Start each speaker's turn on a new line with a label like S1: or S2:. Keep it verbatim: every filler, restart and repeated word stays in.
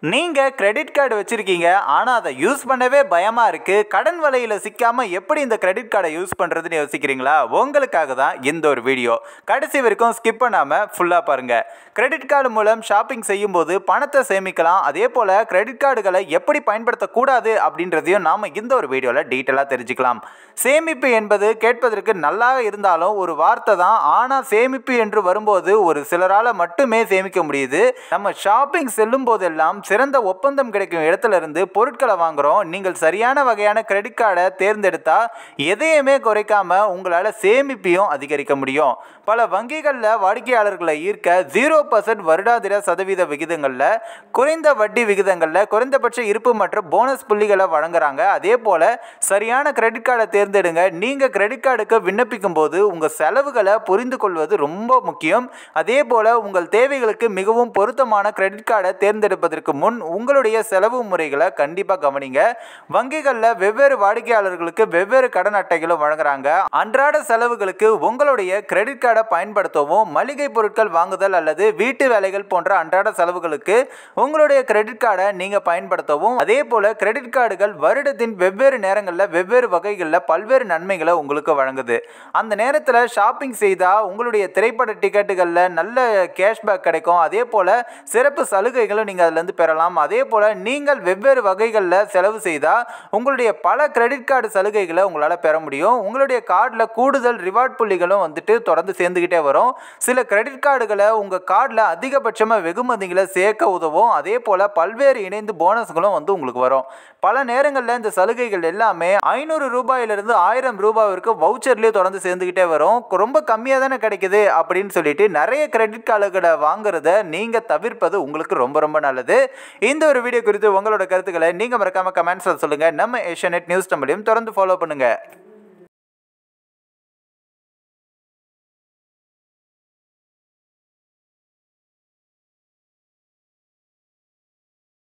S1: நீங்க credit card வச்சிருக்கீங்க, ஆனா அதை யூஸ் பண்ணவே பயமா இருக்கு. கடன் வலையில சிக்காம எப்படி இந்த கிரெடிட் கார்டை யூஸ் பண்றதுன்னு யோசிக்கிறீங்களா? உங்களுக்காக தான் இந்த ஒரு வீடியோ. கடைசி வரைக்கும் ஸ்கிப் பண்ணாம ஃபுல்லா பாருங்க. கிரெடிட் கார்டு மூலம் ஷாப்பிங் செய்யும் போது பணத்தை சேமிக்கலாம். அதே போல கிரெடிட் கார்டுகளை எப்படி பயன்படுத்தக்கூடாது அப்படின்றதையும் நாம இந்த ஒரு வீடியோல டீட்டெயிலா தெரிஞ்சுக்கலாம். சேமிப்பு என்பது கேட்பதற்கு நல்லா இருந்தாலும் ஒரு வார்த்தை தான். ஆனா சேமிப்பு என்று வரும்போது ஒரு சிலரால மட்டுமே சேமிக்க முடியுது. நம்ம ஷாப்பிங் செல்லும் போதெல்லாம் சிறந்த ஒப்பந்தம் கிடைக்கும் இடத்துல இருந்து பொருட்களை வாங்குறோம். நீங்கள் சரியான வகையான கிரெடிட் கார்டை தேர்ந்தெடுத்தா எதையுமே குறைக்காம உங்களால சேமிப்பையும் அதிகரிக்க முடியும். பல வங்கிகளில் வாடிக்கையாளர்களை ஈர்க்க ஜீரோ பர்சன்ட் வருடாந்திர சதவீத விகிதங்களில், குறைந்த வட்டி விகிதங்களில் குறைந்தபட்ச இருப்பு மற்றும் போனஸ் புள்ளிகளை வழங்குறாங்க. அதே போல சரியான கிரெடிட் கார்டை தேர்ந்தெடுங்க. நீங்க கிரெடிட் கார்டுக்கு விண்ணப்பிக்கும் போது உங்க செலவுகளை புரிந்து கொள்வது ரொம்ப முக்கியம். அதே போல உங்கள் தேவைகளுக்கு மிகவும் பொருத்தமான கிரெடிட் கார்டை தேர்ந்தெடுப்பதற்கு முன் உங்களுடைய செலவு முறைகளை கண்டிப்பா கவனிங்க. வங்கிகளில் வெவ்வேறு வாடிக்கையாளர்களுக்கு வெவ்வேறு கடன் அட்டைகளும் வழங்குறாங்க. அன்றாட செலவுகளுக்கு உங்களுடைய கிரெடிட் கார்டை பயன்படுத்தவும், மளிகை பொருட்கள் வாங்குதல் அல்லது வீட்டு வேலைகள் போன்ற அன்றாட செலவுகளுக்கு உங்களுடைய கிரெடிட் கார்டை நீங்க பயன்படுத்தவும். அதே போல கிரெடிட் கார்டுகள் வருடத்தின் வெவ்வேறு நேரங்களில் வெவ்வேறு வகைகளில் பல்வேறு நன்மைகளை உங்களுக்கு வழங்குது. அந்த நேரத்தில் ஷாப்பிங் செய்தா உங்களுடைய திரைப்பட டிக்கெட்டுகளில் நல்ல கேஷ்பேக் கிடைக்கும். அதே போல சிறப்பு சலுகைகளும் நீங்க அதுல இருந்து பெறலாம். அதே போல நீங்கள் வெவ்வேறு வகைகளில் செலவு செய்தால் உங்களுடைய பல கிரெடிட் கார்டு சலுகைகளை உங்களால் பெற முடியும். உங்களுடைய கார்டில் கூடுதல் ரிவார்ட் புள்ளிகளும் வந்துட்டு தொடர்ந்து சேர்ந்துக்கிட்டே வரும். சில கிரெடிட் கார்டுகளை உங்கள் கார்டில் அதிகபட்சமாக வெகுமதிகளை சேர்க்க உதவும். அதே போல் பல்வேறு இணைந்து போனஸ்களும் வந்து உங்களுக்கு வரும். பல நேரங்களில் இந்த சலுகைகள் எல்லாமே ஐநூறு ரூபாயிலிருந்து ஆயிரம் ரூபாய்க்கு வவுச்சர்லேயே தொடர்ந்து சேர்ந்துக்கிட்டே வரும். ரொம்ப கம்மியாக தானே கிடைக்குது அப்படின்னு சொல்லிட்டு நிறைய கிரெடிட் கார்டுகளை வாங்குறத நீங்கள் தவிர்ப்பது உங்களுக்கு ரொம்ப ரொம்ப நல்லது. இந்த ஒரு வீடியோ குறித்து உங்களோட கருத்துக்களை நீங்கள் மறக்காம கமெண்ட்ஸில் சொல்லுங்கள். நம்ம ஏஷியா நெட் நியூஸ் தமிழையும் தொடர்ந்து ஃபாலோ பண்ணுங்கள்.